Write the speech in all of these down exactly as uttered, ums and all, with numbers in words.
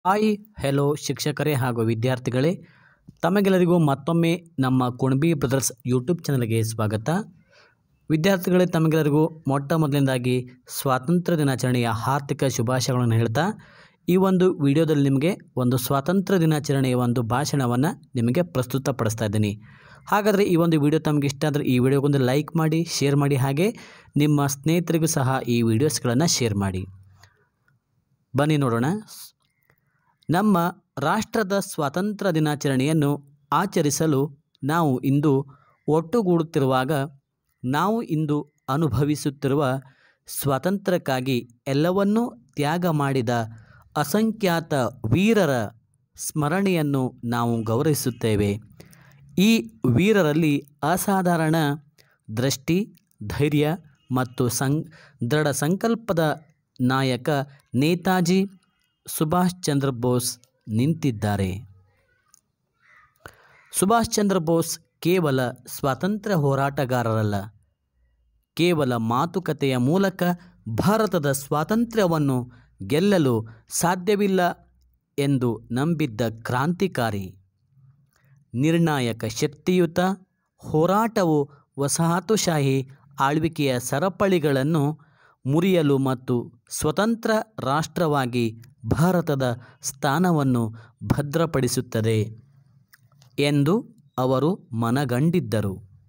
Hi hello ಶಿಕ್ಷಕರೇ ಹಾಗೂ ವಿದ್ಯಾರ್ಥಿಗಳೇ, ತಮಗೆಲ್ಲರಿಗೂ ಮತ್ತೊಮ್ಮೆ ನಮ್ಮ ಕುಣಬಿ ಬ್ರದರ್ಸ್ ಯೂಟ್ಯೂಬ್ ಚಾನಲ್ಗೆ ಸ್ವಾಗತ. ವಿದ್ಯಾರ್ಥಿಗಳೇ, ತಮಗೆಲ್ಲರಿಗೂ ಮೊಟ್ಟ ಮೊದಲನೇದಾಗಿ ಸ್ವಾತಂತ್ರ್ಯ ದಿನಾಚರಣೆಯ ಹಾರ್ದಿಕ ಶುಭಾಶಯಗಳನ್ನು ಹೇಳ್ತಾ ಈ ಒಂದು ವಿಡಿಯೋದಲ್ಲಿ ನಿಮಗೆ ಒಂದು ಸ್ವಾತಂತ್ರ್ಯ ದಿನಾಚರಣೆಯ ಒಂದು ಭಾಷಣವನ್ನು ನಿಮಗೆ ಪ್ರಸ್ತುತಪಡಿಸ್ತಾ ಇದ್ದೀನಿ. ಹಾಗಾದರೆ ಈ ಒಂದು ವಿಡಿಯೋ ತಮಗೆ ಇಷ್ಟ ಆದರೆ ಈ ವಿಡಿಯೋಗೊಂದು ಲೈಕ್ ಮಾಡಿ, ಶೇರ್ ಮಾಡಿ, ಹಾಗೆ ನಿಮ್ಮ ಸ್ನೇಹಿತರಿಗೂ ಸಹ ಈ ವಿಡಿಯೋಸ್ಗಳನ್ನು ಶೇರ್ ಮಾಡಿ. ಬನ್ನಿ ನೋಡೋಣ. ನಮ್ಮ ರಾಷ್ಟ್ರದ ಸ್ವಾತಂತ್ರ್ಯ ದಿನಾಚರಣೆಯನ್ನು ಆಚರಿಸಲು ನಾವು ಇಂದು ಒಟ್ಟುಗೂಡುತ್ತಿರುವಾಗ, ನಾವು ಇಂದು ಅನುಭವಿಸುತ್ತಿರುವ ಸ್ವಾತಂತ್ರ್ಯಕ್ಕಾಗಿ ಎಲ್ಲವನ್ನೂ ತ್ಯಾಗ ಮಾಡಿದ ಅಸಂಖ್ಯಾತ ವೀರರ ಸ್ಮರಣೆಯನ್ನು ನಾವು ಗೌರವಿಸುತ್ತೇವೆ. ಈ ವೀರರಲ್ಲಿ ಅಸಾಧಾರಣ ದೃಷ್ಟಿ, ಧೈರ್ಯ ಮತ್ತು ಸಂ ದೃಢ ಸಂಕಲ್ಪದ ನಾಯಕ ನೇತಾಜಿ ಸುಭಾಷ್ ಚಂದ್ರ ಬೋಸ್ ನಿಂತಿದ್ದಾರೆ. ಸುಭಾಷ್ ಚಂದ್ರ ಬೋಸ್ ಕೇವಲ ಸ್ವಾತಂತ್ರ್ಯ ಹೋರಾಟಗಾರರಲ್ಲ, ಕೇವಲ ಮಾತುಕತೆಯ ಮೂಲಕ ಭಾರತದ ಸ್ವಾತಂತ್ರ್ಯವನ್ನು ಗೆಲ್ಲಲು ಸಾಧ್ಯವಿಲ್ಲ ಎಂದು ನಂಬಿದ್ದ ಕ್ರಾಂತಿಕಾರಿ. ನಿರ್ಣಾಯಕ ಶಕ್ತಿಯುತ ಹೋರಾಟವು ವಸಾಹತುಶಾಹಿ ಆಳ್ವಿಕೆಯ ಸರಪಳಿಗಳನ್ನು ಮುರಿಯಲು ಮತ್ತು ಸ್ವತಂತ್ರ ರಾಷ್ಟ್ರವಾಗಿ ಭಾರತದ ಸ್ಥಾನವನ್ನು ಭದ್ರಪಡಿಸುತ್ತದೆ ಎಂದು ಅವರು ಮನಗಂಡಿದ್ದರು.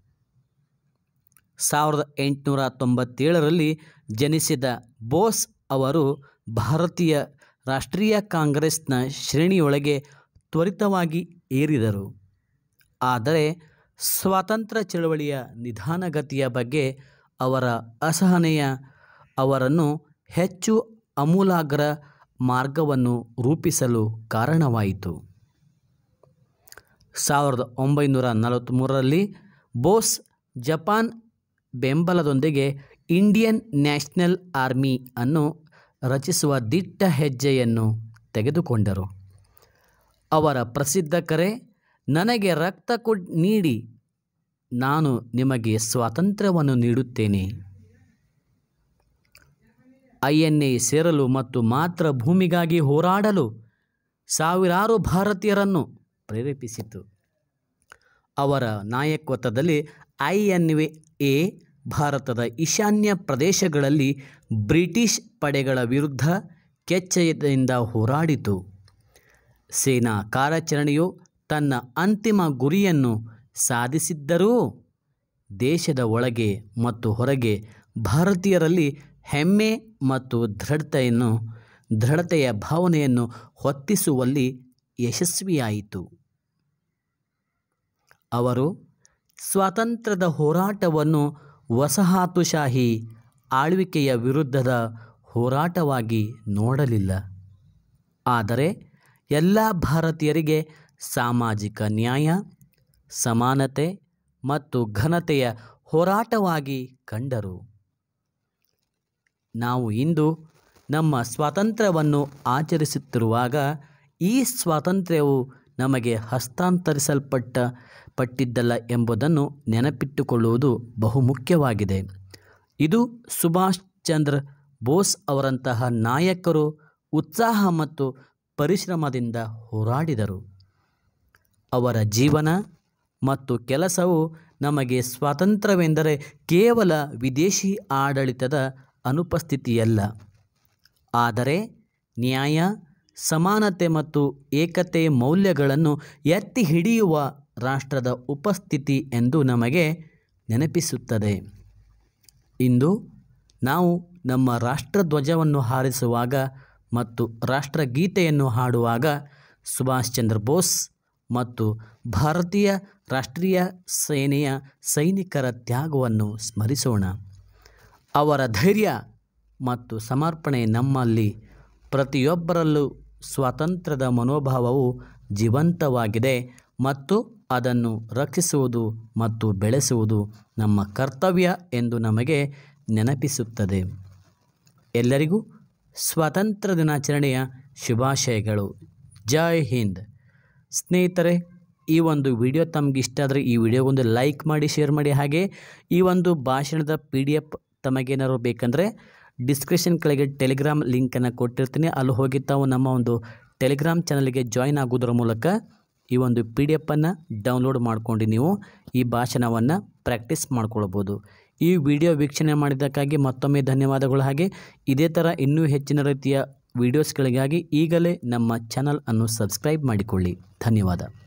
ಸಾವಿರದ ಎಂಟುನೂರ ತೊಂಬತ್ತೇಳರಲ್ಲಿ ಜನಿಸಿದ ಬೋಸ್ ಅವರು ಭಾರತೀಯ ರಾಷ್ಟ್ರೀಯ ಕಾಂಗ್ರೆಸ್ನ ಶ್ರೇಣಿಯೊಳಗೆ ತ್ವರಿತವಾಗಿ ಏರಿದರು. ಆದರೆ ಸ್ವಾತಂತ್ರ್ಯ ಚಳವಳಿಯ ನಿಧಾನಗತಿಯ ಬಗ್ಗೆ ಅವರ ಅಸಹನೆಯ ಅವರನ್ನು ಹೆಚ್ಚು ಆಮೂಲಾಗ್ರ ಮಾರ್ಗವನ್ನು ರೂಪಿಸಲು ಕಾರಣವಾಯಿತು. ಸಾವಿರದ ಒಂಬೈನೂರ ನಲವತ್ತ್ಮೂರರಲ್ಲಿ ಬೋಸ್ ಜಪಾನ್ ಬೆಂಬಲದೊಂದಿಗೆ ಇಂಡಿಯನ್ ನ್ಯಾಷನಲ್ ಆರ್ಮಿ ಅನ್ನು ರಚಿಸುವ ದಿಟ್ಟ ಹೆಜ್ಜೆಯನ್ನು ತೆಗೆದುಕೊಂಡರು. ಅವರ ಪ್ರಸಿದ್ಧ ಕರೆ, ನನಗೆ ರಕ್ತ ಕೊಡ್ ನೀಡಿ ನಾನು ನಿಮಗೆ ಸ್ವಾತಂತ್ರ್ಯವನ್ನು ನೀಡುತ್ತೇನೆ, ಐ ಎನ್ ಎ ಸೇರಲು ಮತ್ತು ಮಾತೃ ಭೂಮಿಗಾಗಿ ಹೋರಾಡಲು ಸಾವಿರಾರು ಭಾರತೀಯರನ್ನು ಪ್ರೇರೇಪಿಸಿತು. ಅವರ ನಾಯಕತ್ವದಲ್ಲಿ ಐ ಎನ್ ಎ ಭಾರತದ ಈಶಾನ್ಯ ಪ್ರದೇಶಗಳಲ್ಲಿ ಬ್ರಿಟಿಷ್ ಪಡೆಗಳ ವಿರುದ್ಧ ಕೆಚ್ಚೆದೆಯಿಂದ ಹೋರಾಡಿತು. ಸೇನಾ ಕಾರ್ಯಾಚರಣೆಯು ತನ್ನ ಅಂತಿಮ ಗುರಿಯನ್ನು ಸಾಧಿಸಿದ್ದರೂ ದೇಶದ ಒಳಗೆ ಮತ್ತು ಹೊರಗೆ ಭಾರತೀಯರಲ್ಲಿ ಹೆಮ್ಮೆ ಮತ್ತು ದೃಢತೆಯನ್ನು ದೃಢತೆಯ ಭಾವನೆಯನ್ನು ಹೊತ್ತಿಸುವಲ್ಲಿ ಯಶಸ್ವಿಯಾಯಿತು. ಅವರು ಸ್ವಾತಂತ್ರ್ಯದ ಹೋರಾಟವನ್ನು ವಸಾಹತುಶಾಹಿ ಆಳ್ವಿಕೆಯ ವಿರುದ್ಧದ ಹೋರಾಟವಾಗಿ ನೋಡಲಿಲ್ಲ, ಆದರೆ ಎಲ್ಲ ಭಾರತೀಯರಿಗೆ ಸಾಮಾಜಿಕ ನ್ಯಾಯ, ಸಮಾನತೆ ಮತ್ತು ಘನತೆಯ ಹೋರಾಟವಾಗಿ ಕಂಡರು. ನಾವು ಇಂದು ನಮ್ಮ ಸ್ವಾತಂತ್ರ್ಯವನ್ನು ಆಚರಿಸುತ್ತಿರುವಾಗ ಈ ಸ್ವಾತಂತ್ರ್ಯವು ನಮಗೆ ಹಸ್ತಾಂತರಿಸಲ್ಪಟ್ಟ ಪಟ್ಟಿದ್ದಲ್ಲ ಎಂಬುದನ್ನು ನೆನಪಿಟ್ಟುಕೊಳ್ಳುವುದು ಬಹುಮುಖ್ಯವಾಗಿದೆ. ಇದು ಸುಭಾಷ್ ಚಂದ್ರ ಬೋಸ್ ಅವರಂತಹ ನಾಯಕರು ಉತ್ಸಾಹ ಮತ್ತು ಪರಿಶ್ರಮದಿಂದ ಹೋರಾಡಿದರು. ಅವರ ಜೀವನ ಮತ್ತು ಕೆಲಸವು ನಮಗೆ ಸ್ವಾತಂತ್ರ್ಯವೆಂದರೆ ಕೇವಲ ವಿದೇಶಿ ಆಡಳಿತದ ಅನುಪಸ್ಥಿತಿಯಲ್ಲ, ಆದರೆ ನ್ಯಾಯ, ಸಮಾನತೆ ಮತ್ತು ಏಕತೆ ಮೌಲ್ಯಗಳನ್ನು ಎತ್ತಿ ಹಿಡಿಯುವ ರಾಷ್ಟ್ರದ ಉಪಸ್ಥಿತಿ ಎಂದು ನಮಗೆ ನೆನಪಿಸುತ್ತದೆ. ಇಂದು ನಾವು ನಮ್ಮ ರಾಷ್ಟ್ರಧ್ವಜವನ್ನು ಹಾರಿಸುವಾಗ ಮತ್ತು ರಾಷ್ಟ್ರಗೀತೆಯನ್ನು ಹಾಡುವಾಗ ಸುಭಾಷ್ ಚಂದ್ರ ಬೋಸ್ ಮತ್ತು ಭಾರತೀಯ ರಾಷ್ಟ್ರೀಯ ಸೇನೆಯ ಸೈನಿಕರ ತ್ಯಾಗವನ್ನು ಸ್ಮರಿಸೋಣ. ಅವರ ಧೈರ್ಯ ಮತ್ತು ಸಮರ್ಪಣೆ ನಮ್ಮಲ್ಲಿ ಪ್ರತಿಯೊಬ್ಬರಲ್ಲೂ ಸ್ವಾತಂತ್ರ್ಯದ ಮನೋಭಾವವು ಜೀವಂತವಾಗಿದೆ ಮತ್ತು ಅದನ್ನು ರಕ್ಷಿಸುವುದು ಮತ್ತು ಬೆಳೆಸುವುದು ನಮ್ಮ ಕರ್ತವ್ಯ ಎಂದು ನಮಗೆ ನೆನಪಿಸುತ್ತದೆ. ಎಲ್ಲರಿಗೂ ಸ್ವಾತಂತ್ರ್ಯ ದಿನಾಚರಣೆಯ ಶುಭಾಶಯಗಳು. ಜೈ ಹಿಂದ್. ಸ್ನೇಹಿತರೆ, ಈ ಒಂದು ವಿಡಿಯೋ ತಮಗೆ ಇಷ್ಟ ಆದರೆ ಈ ವಿಡಿಯೋಗೊಂದು ಲೈಕ್ ಮಾಡಿ, ಶೇರ್ ಮಾಡಿ, ಹಾಗೆ ಈ ಒಂದು ಭಾಷಣದ ಪಿ ಡಿ ಎಫ್ ತಮಗೇನಾದ್ರು ಬೇಕಂದರೆ ಡಿಸ್ಕ್ರಿಪ್ಷನ್ ಕೆಳಗೆ ಟೆಲಿಗ್ರಾಮ್ ಲಿಂಕನ್ನು ಕೊಟ್ಟಿರ್ತೀನಿ, ಅಲ್ಲಿ ಹೋಗಿ ತಾವು ನಮ್ಮ ಒಂದು ಟೆಲಿಗ್ರಾಮ್ ಚಾನಲ್ಗೆ ಜಾಯಿನ್ ಆಗೋದ್ರ ಮೂಲಕ ಈ ಒಂದು ಪಿ ಡಿ ಎಫನ್ನು ಡೌನ್ಲೋಡ್ ಮಾಡ್ಕೊಂಡು ನೀವು ಈ ಭಾಷಣವನ್ನು ಪ್ರಾಕ್ಟೀಸ್ ಮಾಡ್ಕೊಳ್ಬೋದು. ಈ ವಿಡಿಯೋ ವೀಕ್ಷಣೆ ಮಾಡಿದ್ದಕ್ಕಾಗಿ ಮತ್ತೊಮ್ಮೆ ಧನ್ಯವಾದಗಳು. ಹಾಗೆ ಇದೇ ಥರ ಇನ್ನೂ ಹೆಚ್ಚಿನ ರೀತಿಯ ವಿಡಿಯೋಸ್ಗಳಿಗಾಗಿ ಈಗಲೇ ನಮ್ಮ ಚಾನಲ್ ಅನ್ನು ಸಬ್ಸ್ಕ್ರೈಬ್ ಮಾಡಿಕೊಳ್ಳಿ. ಧನ್ಯವಾದ.